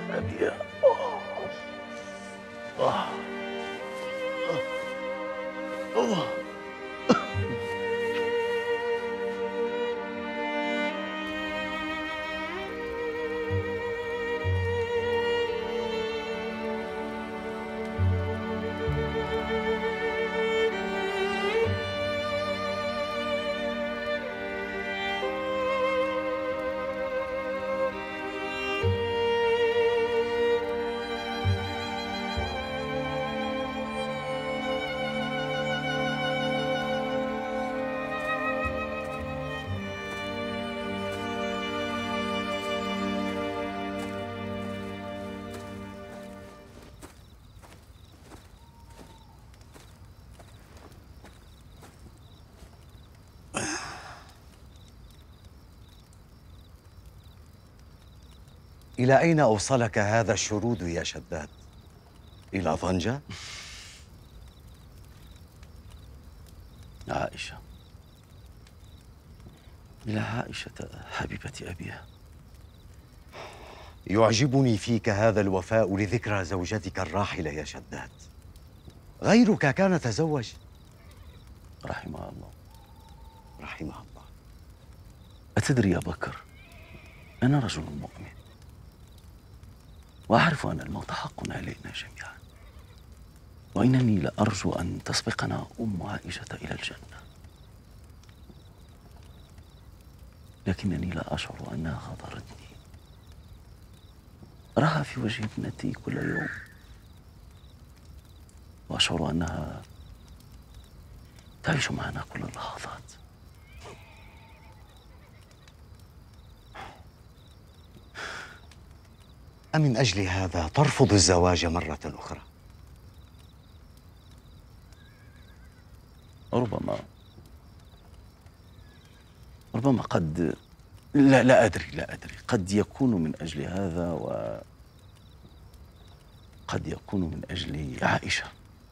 أبي. إلى أين أوصلك هذا الشرود يا شداد؟ إلى طنجة؟ عائشة، إلى عائشة حبيبة أبيها. يعجبني فيك هذا الوفاء لذكرى زوجتك الراحلة يا شداد. غيرك كان تزوج. رحمها الله. رحمها الله. أتدري يا بكر، أنا رجل مؤمن، وأعرف أن الموت حق علينا جميعا، وإنني لأرجو أن تسبقنا أم عائشة إلى الجنة، لكنني لا أشعر أنها غادرتني. أراها في وجه ابنتي كل يوم، وأشعر أنها تعيش معنا كل اللحظات. أمن أجل هذا ترفض الزواج مرة أخرى؟ ربما قد لا أدري قد يكون من أجل هذا، وقد يكون من أجل عائشة.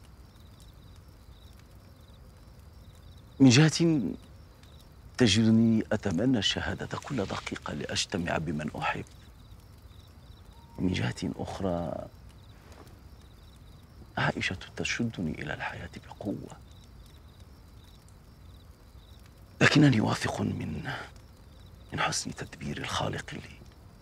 من جهة تجدني أتمنى الشهادة كل دقيقة لأجتمع بمن أحب، ومن جهة أخرى عائشة تشدني إلى الحياة بقوة، لكنني واثق من حسن تدبير الخالق لي،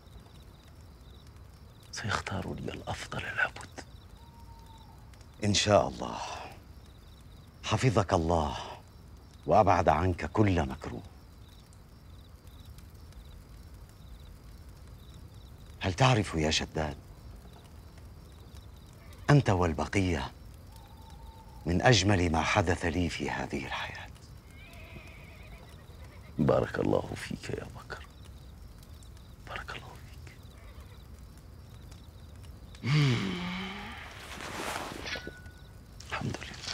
سيختار لي الأفضل لابد. إن شاء الله. حفظك الله وأبعد عنك كل مكروه. هل تعرف يا شداد، أنت والبقية من أجمل ما حدث لي في هذه الحياة. بارك الله فيك يا بكر، بارك الله فيك. الحمد لله.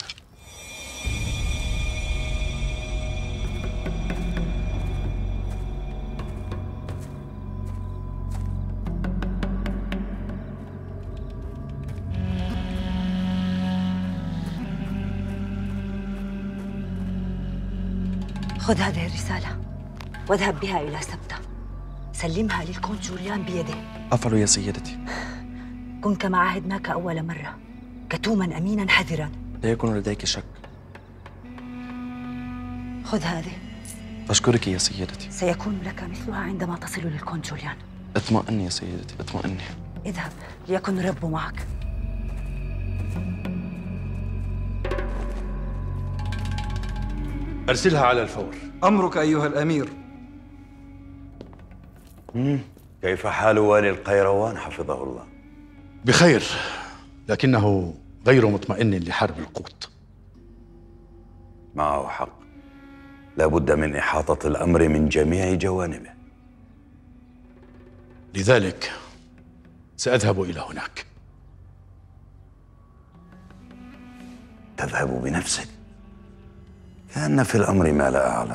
خذ هذه الرسالة واذهب بها إلى سبتة، سلمها للكونت جوليان بيده. أفعل يا سيدتي. كن كما عهدناك أول مرة، كتوما أمينا حذرا. لا يكون لديك شك. خذ هذه. أشكرك يا سيدتي. سيكون لك مثلها عندما تصل للكونت جوليان. اطمئني يا سيدتي، اطمئني. اذهب ليكن الرب معك. أرسلها على الفور. أمرك أيها الأمير. كيف حال والي القيروان حفظه الله؟ بخير، لكنه غير مطمئن لحرب القوط. معه حق، لا بد من إحاطة الأمر من جميع جوانبه. لذلك سأذهب إلى هناك. تذهب بنفسك؟ كأن في الأمر ما لا أعلم.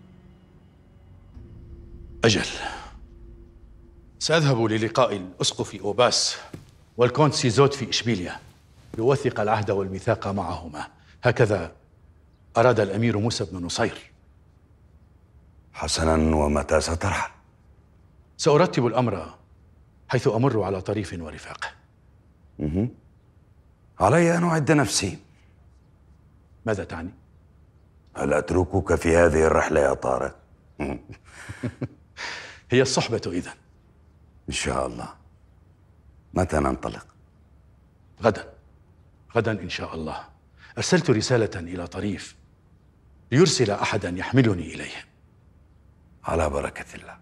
أجل، سأذهب للقاء الأسقف أوباس والكونت سيزوت في إشبيليا ليوثق العهد والميثاق معهما. هكذا أراد الأمير موسى بن نصير. حسناً، ومتى سترحل؟ سأرتب الأمر حيث أمر على طريف ورفاقه. علي أن أعد نفسي. ماذا تعني؟ هل أتركك في هذه الرحلة يا طارق؟ هي الصحبة إذن. إن شاء الله. متى ننطلق؟ غدا إن شاء الله. أرسلت رسالة إلى طريف ليرسل أحدا يحملني إليه. على بركة الله.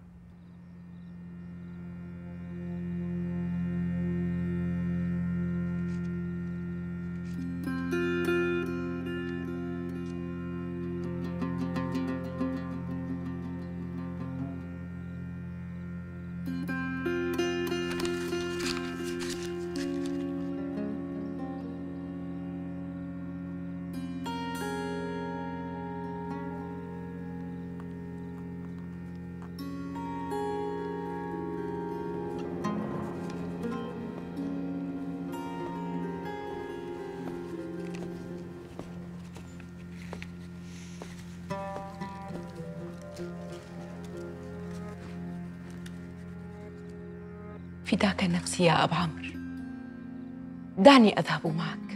فداك نفسي يا أبا عمرو، دعني أذهب معك.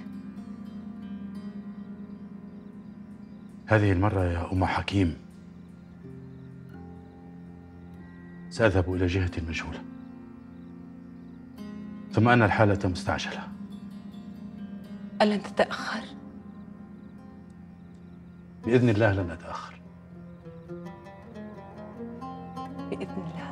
هذه المرة يا أم حكيم سأذهب إلى جهة مجهولة، ثم أن الحالة مستعجلة. ألن تتأخر؟ بإذن الله لن أتأخر. بإذن الله.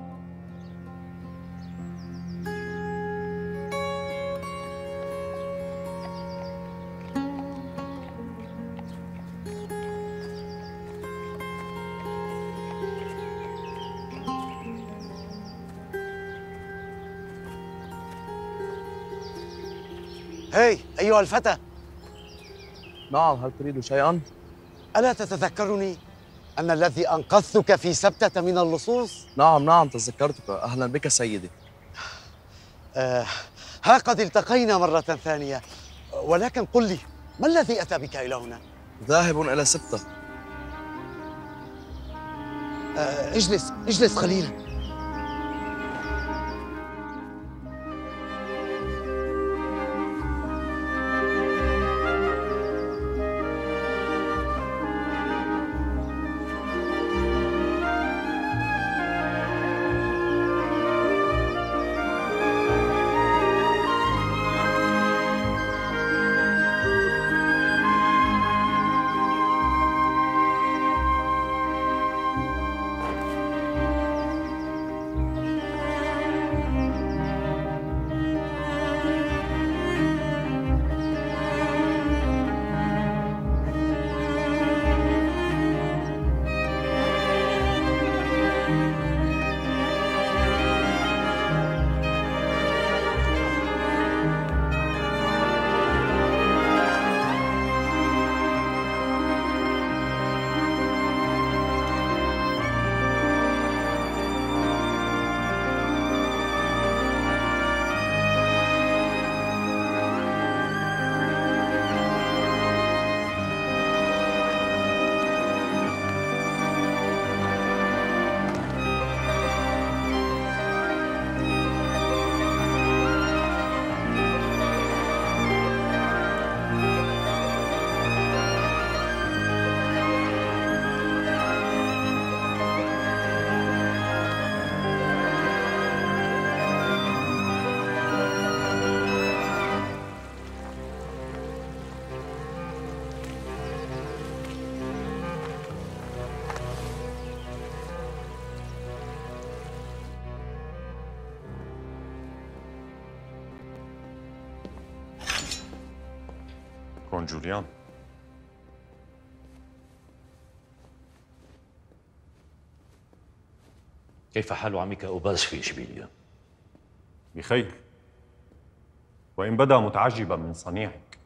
هاي أيها الفتى، نعم، هل تريد شيئا؟ ألا تتذكرني أن الذي أنقذتك في سبتة من اللصوص؟ نعم تذكرتك. أهلا بك سيدي. ها قد التقينا مرة ثانية، ولكن قل لي، ما الذي أتى بك إلى هنا؟ ذاهب إلى سبتة. اجلس قليلا. كون جوليان. كيف حال عمك أوباس في إشبيلية؟ بخير، وإن بدا متعجبا من صنيعك.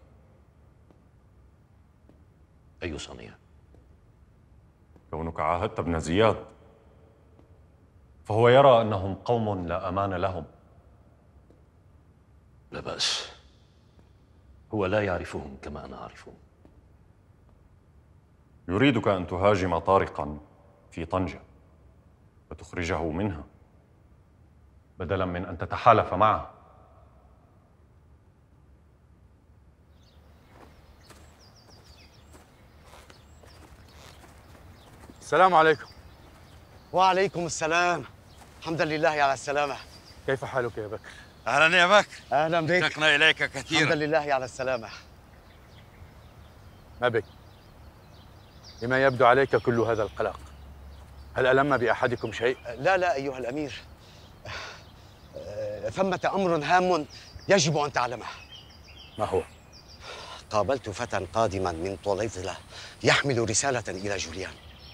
أي صنيع؟ كونك عاهدت ابن زياد، فهو يرى أنهم قوم لا أمان لهم. لا بأس، هو لا يعرفهم كما أنا أعرفهم. يريدك أن تهاجم طارقا في طنجة وتخرجه منها. بدلا من أن تتحالف معه. السلام عليكم. وعليكم السلام. حمدا لله على السلامة. كيف حالك يا بكر؟ أهلا يا بكر. أهلا بك. اشتقنا إليك كثيرا. حمدا لله على السلامة. ما بك؟ لما يبدو عليك كل هذا القلق؟ هل ألم بأحدكم شيء؟ لا أيها الأمير، ثمة أمر هام يجب أن تعلمه. ما هو؟ قابلت فتى قادما من طليطلة يحمل رسالة إلى جوليان.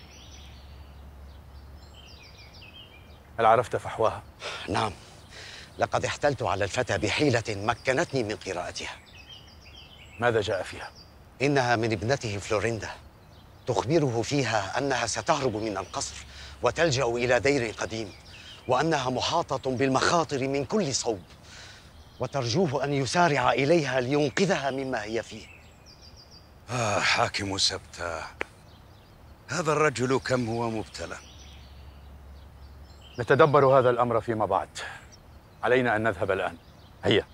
هل عرفت فحواها؟ نعم، لقد احتلت على الفتى بحيلة مكنتني من قراءتها. ماذا جاء فيها؟ إنها من ابنته فلوريندا، تخبره فيها أنها ستهرب من القصر وتلجأ إلى دير قديم، وأنها محاطة بالمخاطر من كل صوب، وترجوه أن يسارع إليها لينقذها مما هي فيه. حاكم سبتة، هذا الرجل كم هو مبتلى. نتدبر هذا الأمر فيما بعد. علينا أن نذهب الآن. هيا.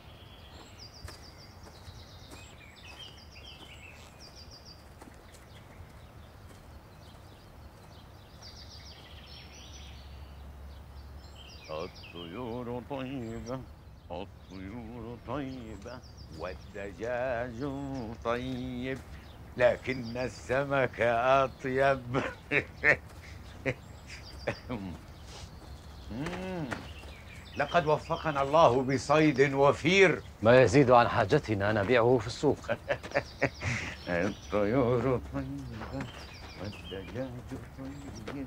الطيور طيبة، الطيور طيبة، والدجاج طيب، لكن السمك أطيب. لقد وفقنا الله بصيد وفير ما يزيد عن حاجتنا نبيعه في السوق. الطيور طيبة والدجاج طيب.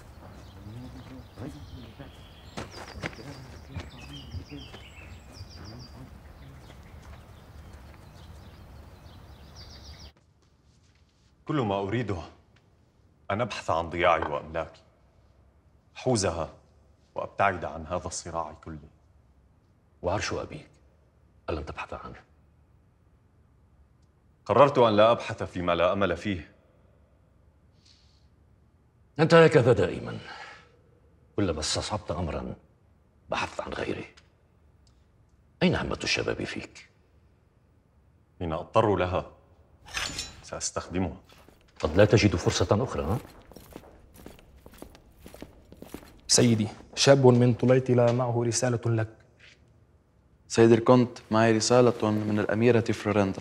كل ما أريده أن أبحث عن ضياعي وأملاكي، أحوزها وأبتعد عن هذا الصراع كله. وعرش أبيك ألم تبحث عنه؟ قررت أن لا أبحث فيما لا أمل فيه. أنت هكذا دائما، كلما استصعبت أمرا بحثت عن غيره. أين همة الشباب فيك؟ حين أضطر لها سأستخدمها. قد لا تجد فرصة أخرى، ها؟ سيدي، شاب من طليطلة معه رسالة لك. سيدي الكونت، معي رسالة من الأميرة فلوريندا.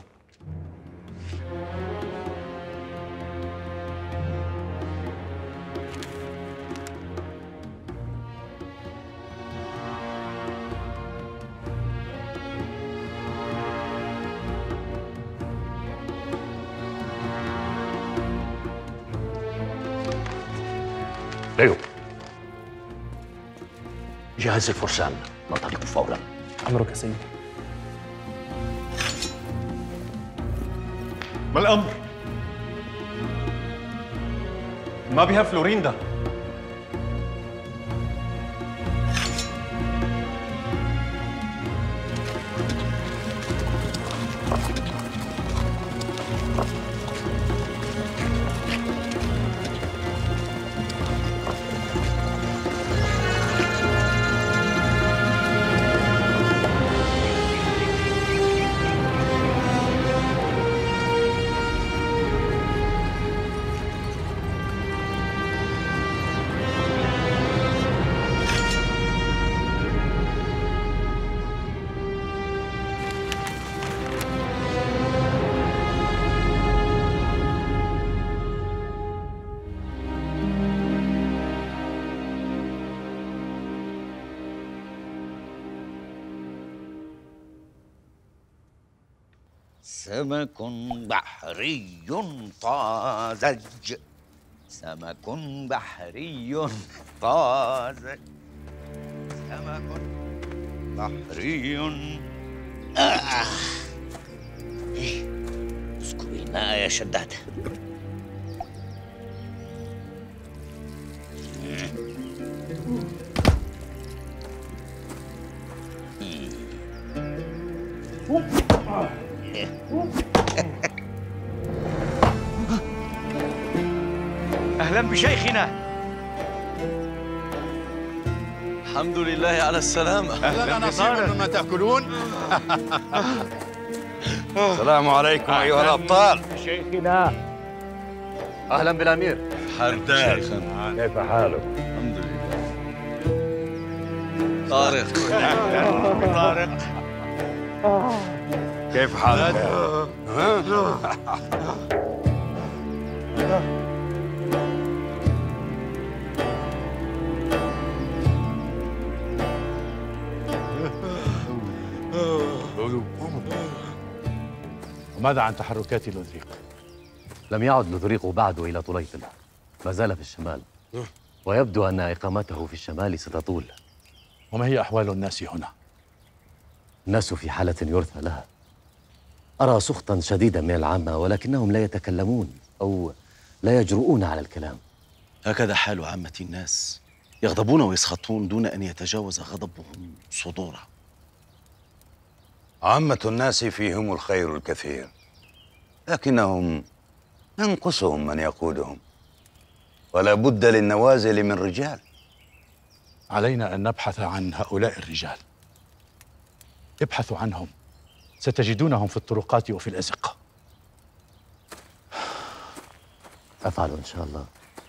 ليو، جهز الفرسان، ننطلق فورا. أمرك سيدي. ما الأمر؟ ما بها فلوريندا؟ سمك بحري طازج، سمك بحري طازج، سمك بحري. اسكبي الماء يا شداد. أهلا بشيخنا. الحمد لله على السلامة. هل لنا نصيب مما تأكلون؟ السلام عليكم أيها الأبطال. شيخنا أهلا بالأمير. حردان، كيف حالك؟ الحمد لله. طارق طارق كيف حالك؟ وماذا عن تحركات لودريق؟ لم يعد لودريق بعد إلى طليطلة، ما زال في الشمال، ويبدو أن إقامته في الشمال ستطول. وما هي أحوال الناس هنا؟ الناس في حالة يرثى لها. أرى سخطا شديدا من العامة، ولكنهم لا يتكلمون أو لا يجرؤون على الكلام. هكذا حال عامة الناس، يغضبون ويسخطون دون أن يتجاوز غضبهم صدورهم. عامة الناس فيهم الخير الكثير، لكنهم ينقصهم من يقودهم، ولا بد للنوازل من رجال. علينا أن نبحث عن هؤلاء الرجال. ابحثوا عنهم، ستجدونهم في الطرقات وفي الأزقة. أفعل إن شاء الله.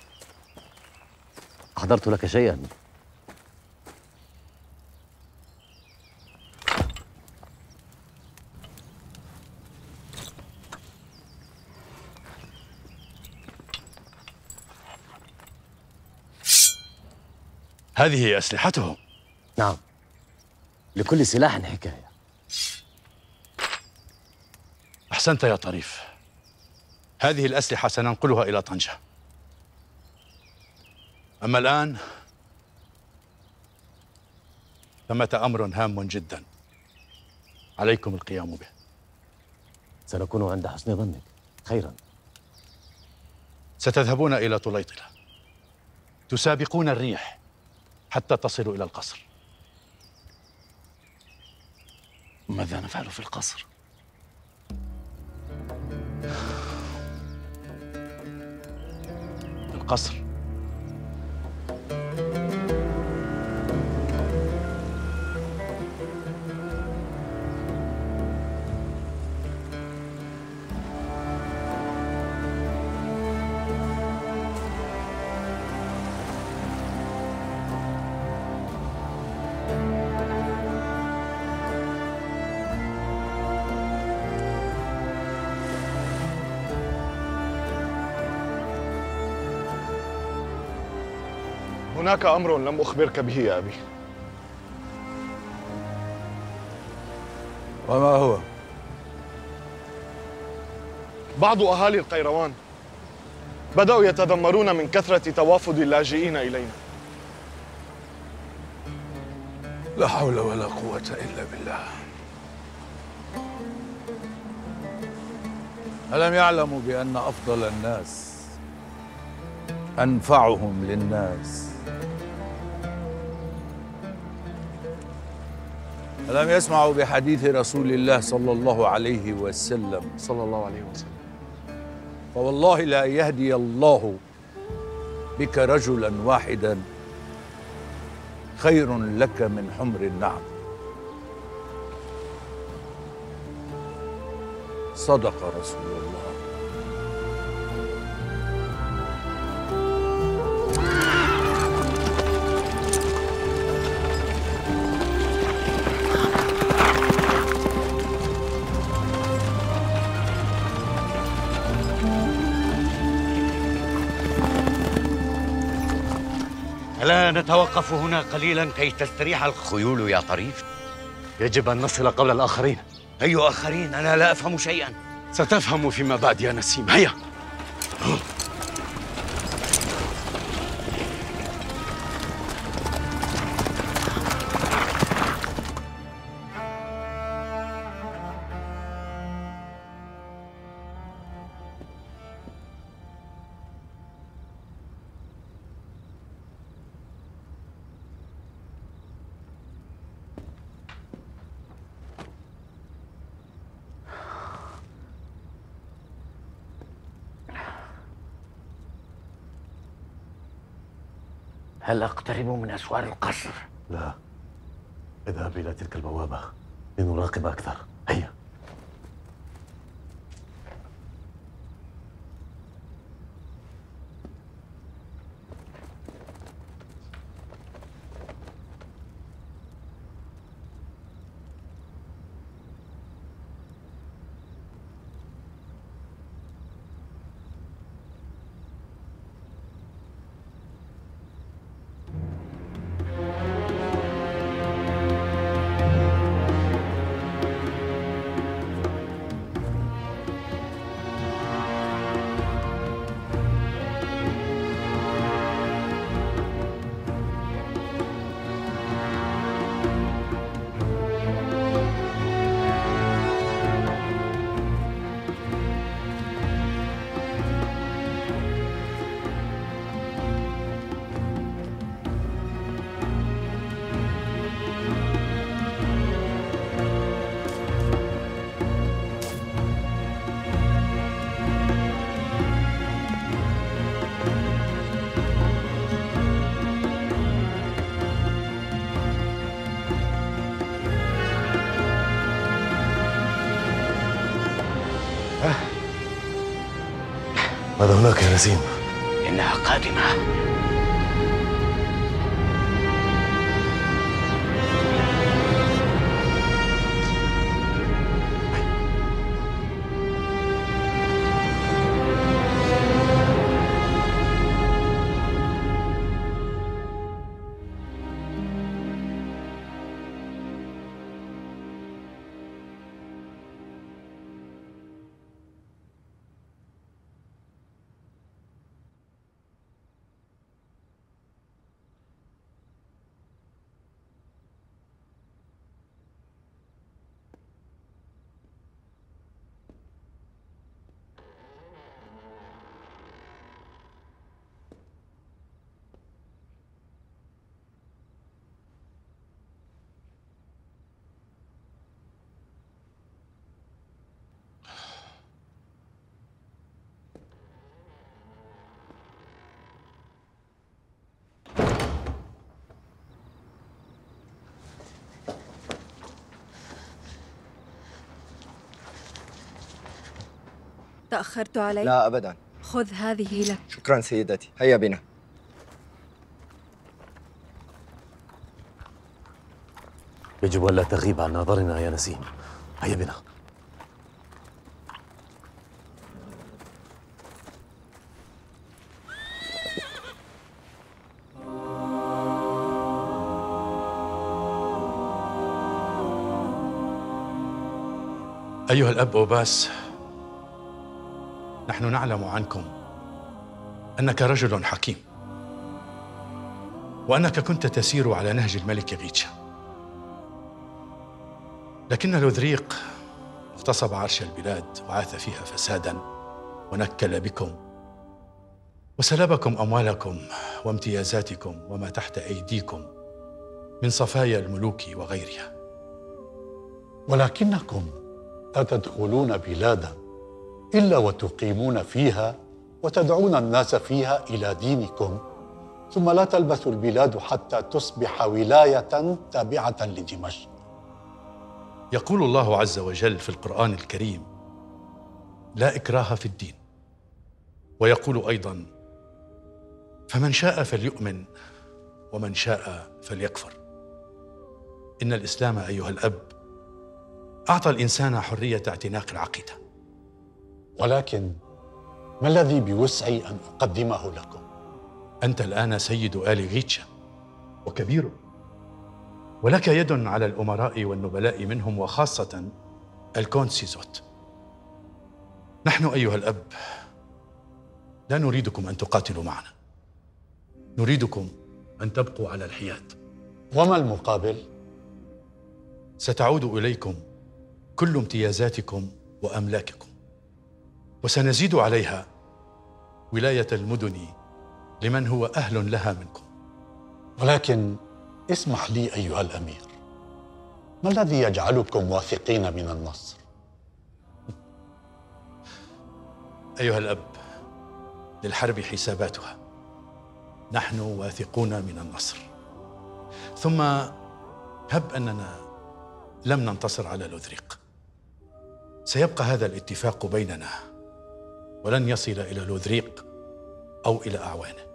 أحضرت لك شيئا. هذه أسلحتهم. نعم، لكل سلاح حكاية. أحسنت يا طريف. هذه الأسلحة سننقلها إلى طنجة. أما الآن ثمة أمر هام جدا عليكم القيام به. سنكون عند حسن ظنك. خيرا. ستذهبون إلى طليطلة، تسابقون الريح حتى تصلوا إلى القصر. ماذا نفعل في القصر؟ القصر هناك أمر لم أخبرك به يا أبي. وما هو؟ بعض أهالي القيروان بدأوا يتذمرون من كثرة توافد اللاجئين إلينا. لا حول ولا قوة إلا بالله. ألم يعلموا بأن أفضل الناس أنفعهم للناس؟ ألم يسمعوا بحديث رسول الله صلى الله عليه وسلم؟ فوالله لا يهدي الله بك رجلا واحدا خير لك من حمر النعم. صدق رسول الله. ألا نتوقف هنا قليلا كي تستريح الخيول يا طريف؟ يجب أن نصل قبل الآخرين. أي آخرين؟ أنا لا أفهم شيئا. ستفهم فيما بعد يا نسيم. هيا. هل أقترب من أسوار القصر؟ لا، اذهب إلى تلك البوابة لنراقب أكثر. هيا. ماذا هناك يا نسيم؟ إنها قادمة. تأخرت عليك؟ لا أبدا. خذ هذه لك. شكرا سيدتي، هيا بنا. يجب أن لا تغيب عن نظرنا يا نسيم. هيا بنا. أيها الأب أوباس، نحن نعلم عنكم أنك رجل حكيم، وأنك كنت تسير على نهج الملك غيتشا، لكن لوذريق اغتصب عرش البلاد وعاث فيها فسادا ونكل بكم وسلبكم أموالكم وامتيازاتكم وما تحت أيديكم من صفايا الملوك وغيرها. ولكنكم لا تدخلون بلادا إلا وتقيمون فيها وتدعون الناس فيها إلى دينكم، ثم لا تلبث البلاد حتى تصبح ولاية تابعة لدمشق. يقول الله عز وجل في القرآن الكريم: لا إكراه في الدين. ويقول أيضا: فمن شاء فليؤمن ومن شاء فليكفر. إن الإسلام أيها الأب أعطى الإنسان حرية اعتناق العقيدة. ولكن ما الذي بوسعي أن أقدمه لكم؟ أنت الآن سيد آل غيتشا وكبير، ولك يد على الأمراء والنبلاء منهم، وخاصة الكونت سيزوت. نحن أيها الأب لا نريدكم أن تقاتلوا معنا، نريدكم أن تبقوا على الحياد. وما المقابل؟ ستعود إليكم كل امتيازاتكم وأملاككم، وسنزيد عليها ولاية المدن لمن هو أهل لها منكم. ولكن اسمح لي أيها الأمير، ما الذي يجعلكم واثقين من النصر؟ أيها الأب، للحرب حساباتها، نحن واثقون من النصر، ثم هب أننا لم ننتصر على لوذريق، سيبقى هذا الاتفاق بيننا ولن يصل إلى لوذريق أو إلى أعوانه.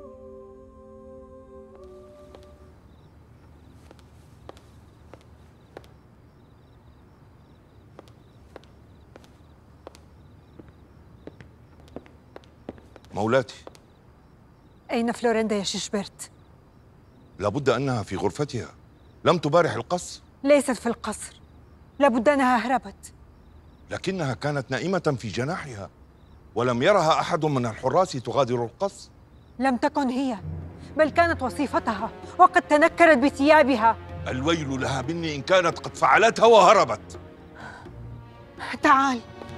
مولاتي، أين فلوريندا يا ششبرت؟ لابد أنها في غرفتها، لم تبارح القصر. ليست في القصر، لابد أنها هربت. لكنها كانت نائمة في جناحها، ولم يرها أحد من الحراس تغادر القصر. لم تكن هي، بل كانت وصيفتها، وقد تنكرت بثيابها. الويل لها مني إن كانت قد فعلتها وهربت. تعال.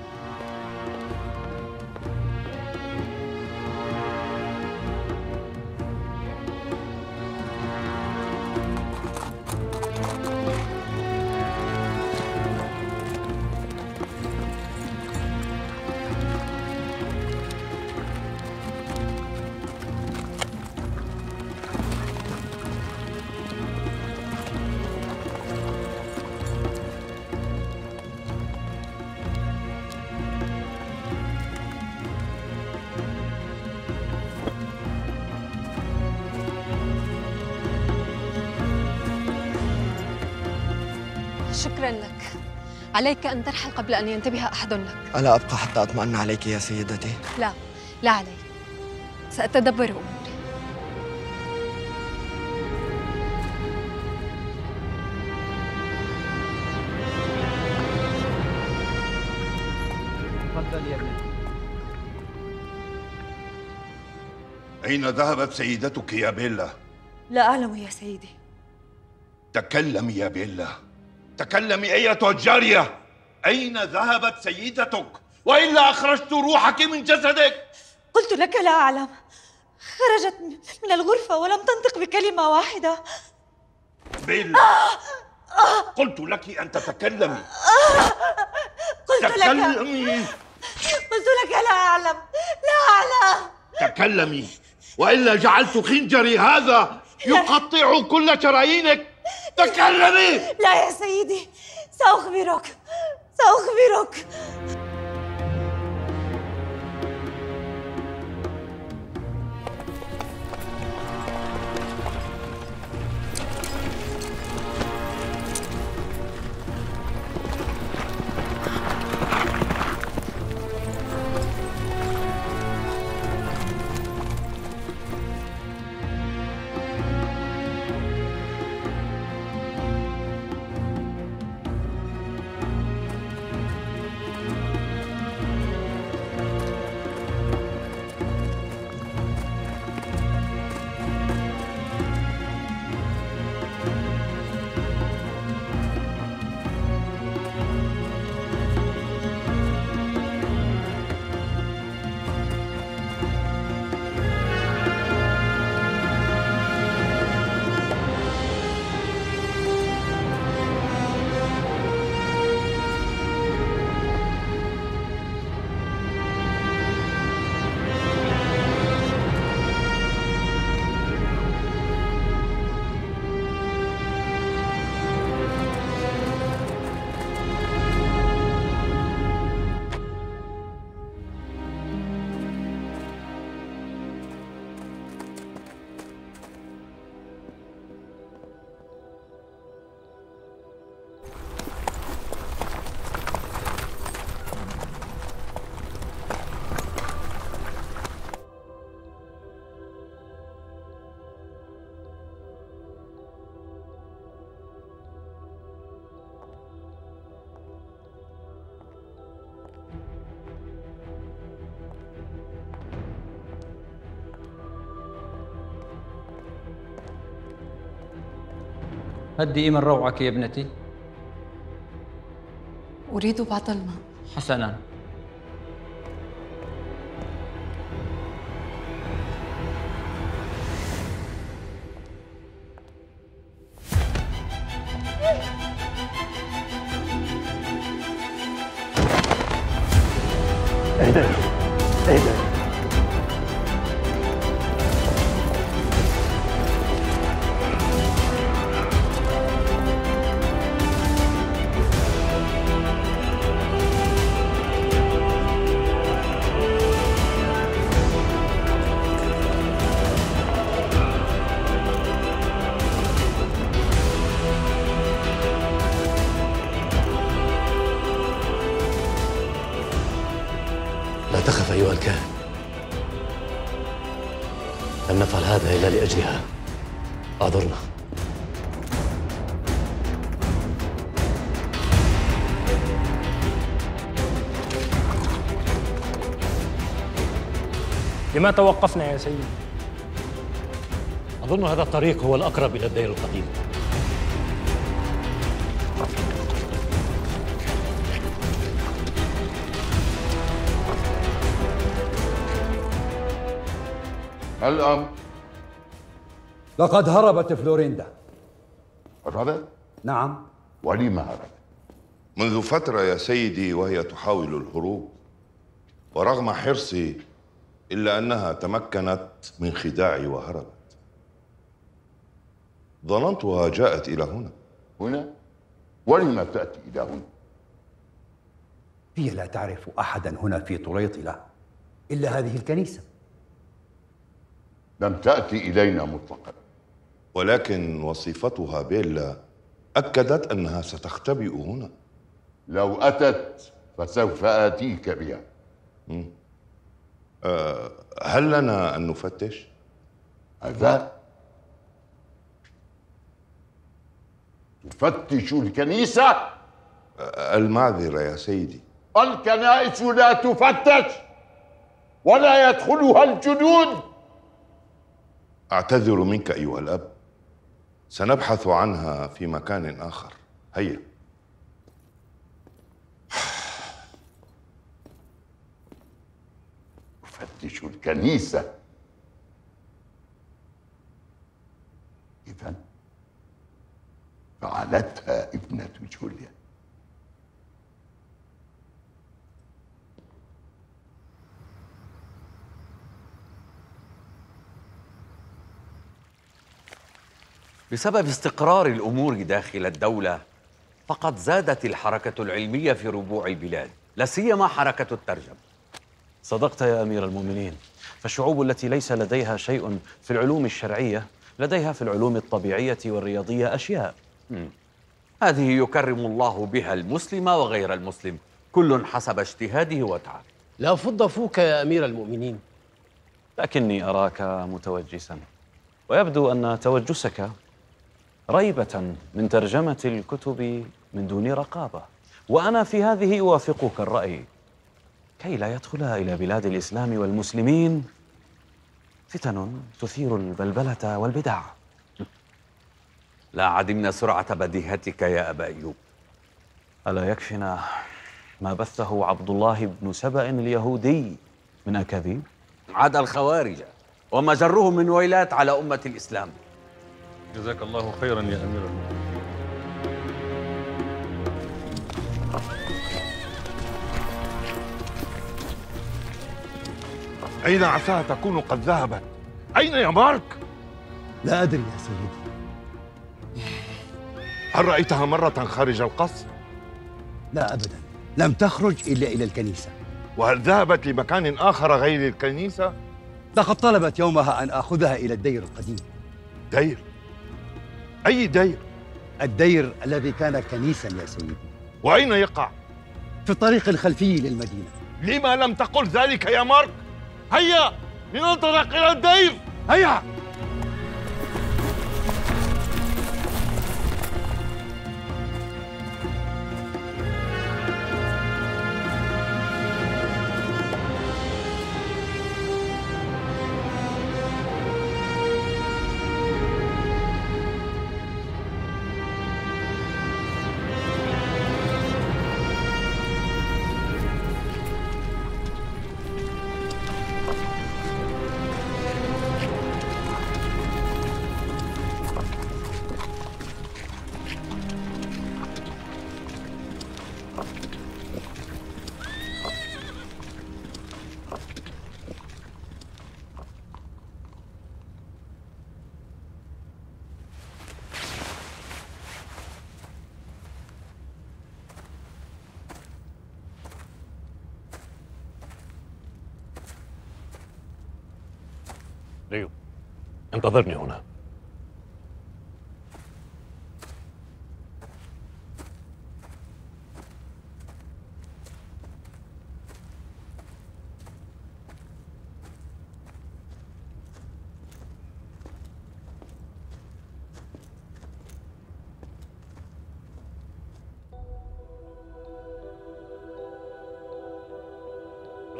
شكرا لك. عليك أن ترحل قبل أن ينتبه أحد لك. ألا أبقى حتى أطمئن عليك يا سيدتي؟ لا، لا علي، سأتدبر أموري. تفضل يا ابنتي. أين ذهبت سيدتك يا بيلا؟ لا أعلم يا سيدي. تكلمي يا بيلا، تكلمي أيتها الجارية. أين ذهبت سيدتك؟ وإلا أخرجت روحك من جسدك. قلت لك لا أعلم. خرجت من الغرفة ولم تنطق بكلمة واحدة. بيلا، قلت لك أن تتكلمي. قلت لك لا أعلم، لا أعلم. تكلمي وإلا جعلت خنجري هذا يقطع كل شرايينك. تكلمي. لا يا سيدي، سأخبرك، سأخبرك. هدئي من روعك يا ابنتي. أريد بعض الماء. حسناً. اهدأ اهدأ. تخف أيها الكاهن، لم نفعل هذا إلا لأجلها. أعذرنا. لما توقفنا يا سيدي؟ أظن هذا الطريق هو الأقرب إلى الدير القديم. الأمر؟ لقد هربت فلوريندا. هربت؟ نعم. ولم هربت؟ منذ فترة يا سيدي وهي تحاول الهروب، ورغم حرصي إلا أنها تمكنت من خداعي وهربت. ظننتها جاءت إلى هنا. هنا؟ ولم تأتي إلى هنا؟ هي لا تعرف أحدا هنا في طريطلة إلا هذه الكنيسة. لم تأتي إلينا مطلقا. ولكن وصيفتها بيلا أكدت أنها ستختبئ هنا. لو أتت فسوف آتيك بها. هل لنا أن نفتش؟ هذا؟ تفتش الكنيسة؟ المعذرة يا سيدي. الكنائس لا تفتش ولا يدخلها الجنود. أعتذر منك أيها الأب، سنبحث عنها في مكان آخر. هيا. تفتش الكنيسة؟ إذن فعلتها ابنة جوليا. بسبب استقرار الأمور داخل الدولة فقد زادت الحركة العلمية في ربوع البلاد، لا سيما حركة الترجمة. صدقت يا أمير المؤمنين، فالشعوب التي ليس لديها شيء في العلوم الشرعية لديها في العلوم الطبيعية والرياضية أشياء. هذه يكرم الله بها المسلم وغير المسلم، كل حسب اجتهاده وتعب. لا فض فوك يا أمير المؤمنين. لكني أراك متوجسا، ويبدو أن توجسك ريبة من ترجمة الكتب من دون رقابة، وأنا في هذه أوافقك الرأي، كي لا يدخلها إلى بلاد الإسلام والمسلمين فتن تثير البلبلة والبدع. لا عدمنا سرعة بديهتك يا أبا أيوب. ألا يكفنا ما بثه عبد الله بن سبأ اليهودي من أكاذيب؟ عدا الخوارج وما جرهم من ويلات على أمة الإسلام. جزاك الله خيرا يا أمير المؤمنين. أين عساها تكون قد ذهبت؟ أين يا مارك؟ لا أدري يا سيدي. هل رأيتها مرة خارج القصر؟ لا أبدا، لم تخرج إلا إلى الكنيسة. وهل ذهبت لمكان آخر غير الكنيسة؟ لقد طلبت يومها أن آخذها إلى الدير القديم. دير؟ أي دير؟ الدير الذي كان كنيسا يا سيدي. وأين يقع؟ في الطريق الخلفي للمدينة. لما لم تقل ذلك يا مارك؟ هيا لننطلق إلى الدير. هيا. ريو، انتظرني هنا.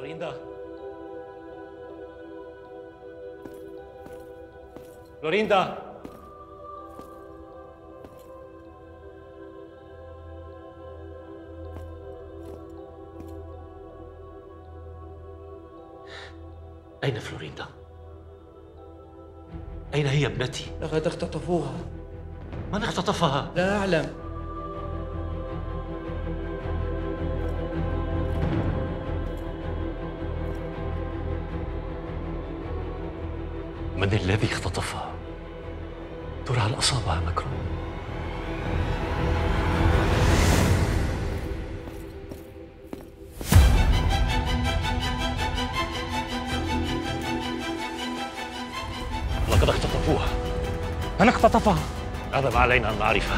فلوريندا فلوريندا أين فلوريندا؟ أين هي ابنتي؟ لقد اختطفوها. من اختطفها؟ لا أعلم. من الذي اختطفها؟ ترى هل أصابها مكروه؟ لقد اختطفوها. من اختطفها؟ هذا ما علينا أن نعرفه.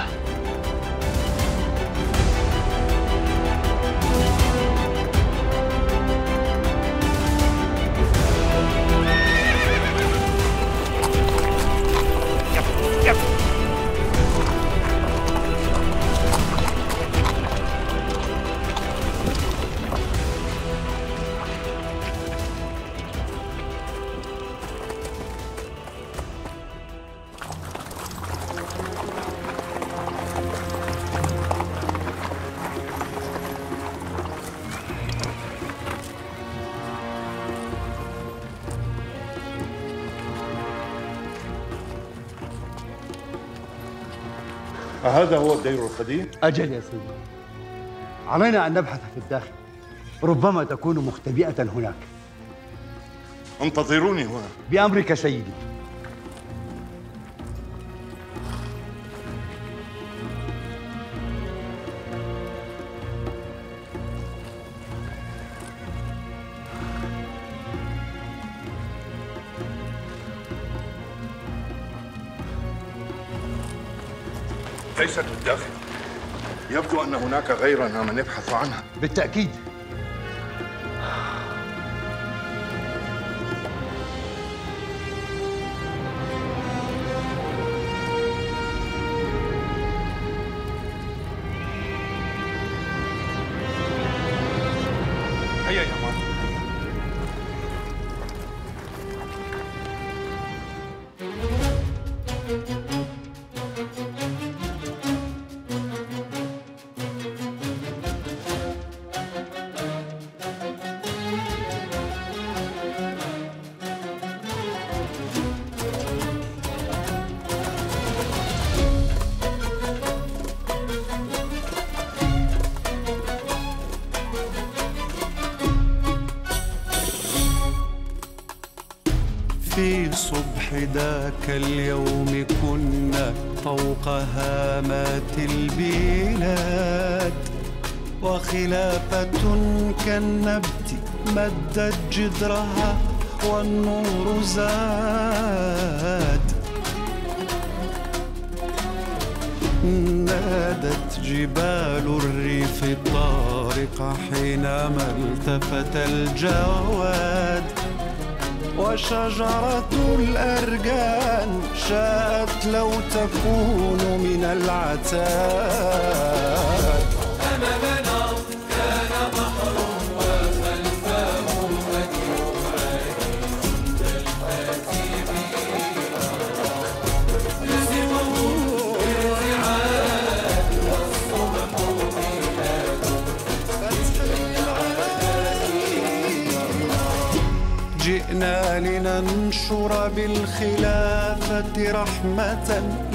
أهذا هو الدير القديم؟ أجل يا سيدي، علينا أن نبحث في الداخل، ربما تكون مختبئة هناك. انتظروني هنا. بأمرك سيدي. ليست بالداخل، يبدو أن هناك غيرنا من يبحث عنها. بالتأكيد. هيا يا مارك. في صبح ذاك اليوم كنا فوق هامات البلاد، وخلافة كالنبت مدت جدرها والنور زاد. نادت جبال الريف الطارقة حينما التفت الجواد، وشجرة الأرجان شاءت لو تكون من العتاد. أمامنا كان بحر وخلفه مجروحان عند الكاتبين، لزمه بالرعاية والصبح ميلاد فتح العالمين. جئنا لننشر بالخلافة رحمة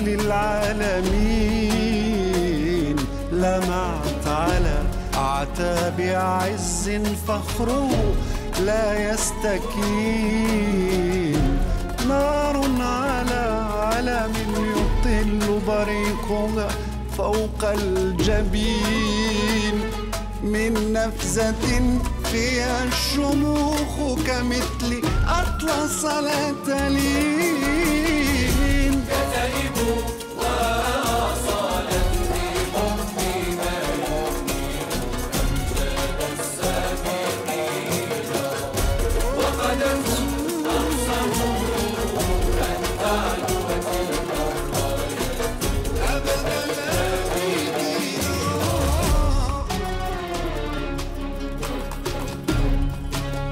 للعالمين، لمعت على أعتاب عز فخره لا يستكين، نار على علم يطل بريقها فوق الجبين، من نفذة فيها الشموخ كمثل أطلس لا تلين. كتائب وأصالت في حب ما يغني أمجاد السابقين، وقدم أقسموا أن تعلو تلك الراية أبدا الآبدين.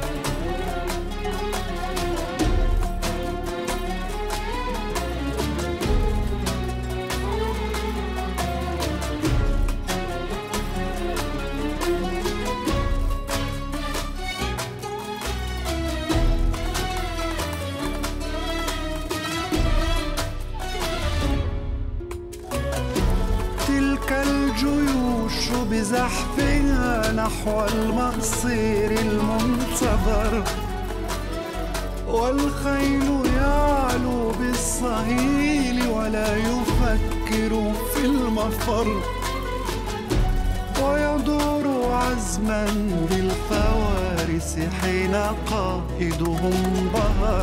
بزحفها نحو المصير المنتظر، والخيل يعلو بالصهيل ولا يفكر في المفر، ويدور عزما بالفوارس حين قائدهم ظهر،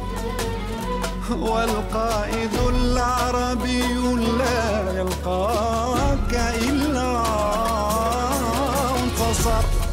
والقائد العربي لا يلقاك إلا انتصر.